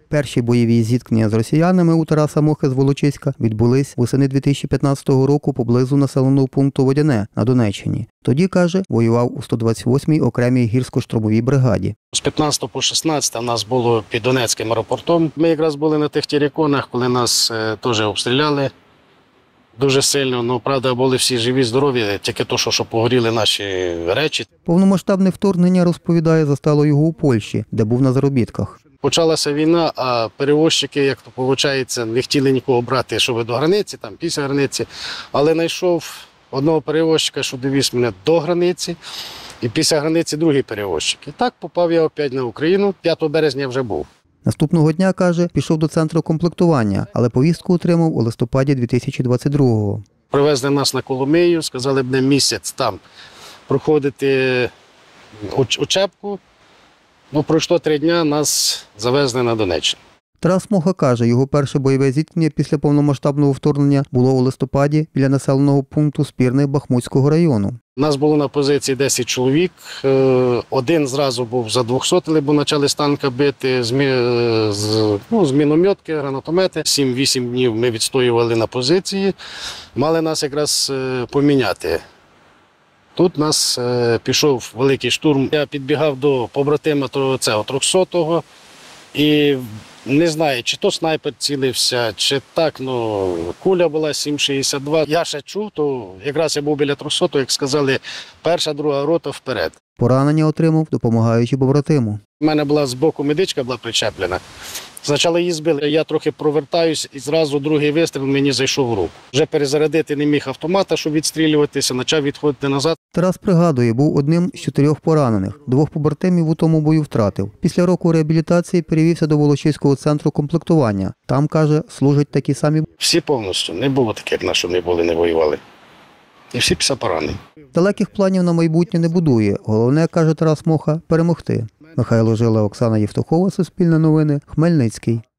Перші бойові зіткнення з росіянами у Тараса Мохи з Волочиська відбулись восени 2015 року поблизу населеного пункту Водяне на Донеччині. Тоді, каже, воював у 128-й окремій гірсько-штурмовій бригаді. З 15 по 16 у нас було під Донецьким аеропортом. Ми якраз були на тих териконах, коли нас теж обстріляли дуже сильно. Ну, правда, були всі живі, здорові, тільки то, що погоріли наші речі. Повномасштабне вторгнення, розповідає, застало його у Польщі, де був на заробітках. Почалася війна, а перевозчики, як то виходить, не хотіли нікого брати, щоб до границі, там, після границі. Але знайшов одного перевозчика, що довіз мене до границі, і після границі другий перевозчик. І так попав я опять на Україну. 5 березня я вже був. Наступного дня, каже, пішов до центру комплектування, але повістку отримав у листопаді 2022-го. Привезли нас на Коломию, сказали, буде місяць там проходити учебку. Ну, пройшло 3 дні, нас завезли на Донеччину. Тарас Моха каже, його перше бойове зіткнення після повномасштабного вторгнення було у листопаді біля населеного пункту Спірне Бахмутського району. У нас було на позиції 10 чоловік. Один зразу був за 200, бо почали з танка бити, з мінометки, гранатомети. 7-8 днів ми відстоювали на позиції, мали нас якраз поміняти. Тут нас пішов великий штурм. Я підбігав до побратима цього 300-го і не знаю, чи то снайпер цілився, чи так, ну, куля була 7,62. Я ще чув, то якраз я був біля 300-го, як сказали, перша, друга рота вперед. Поранення отримав, допомагаючи побратиму. У мене була збоку медичка була причеплена. Спочатку її збили, я трохи провертаюсь і зразу другий вистріл мені зайшов в руку. Вже перезарядити не міг автомата, щоб відстрілюватися, почав відходити назад. Тарас пригадує, був одним з 4 поранених. 2 побратимів у тому бою втратив. Після року реабілітації перевівся до Волочиського центру комплектування. Там, каже, служать такі самі. Всі повністю. Не було таких, на що не були, не воювали. І всі після поранені. Далеких планів на майбутнє не будує. Головне, каже Тарас Моха, перемогти. Михайло Жила, Оксана Євтухова, Суспільне новини, Хмельницький.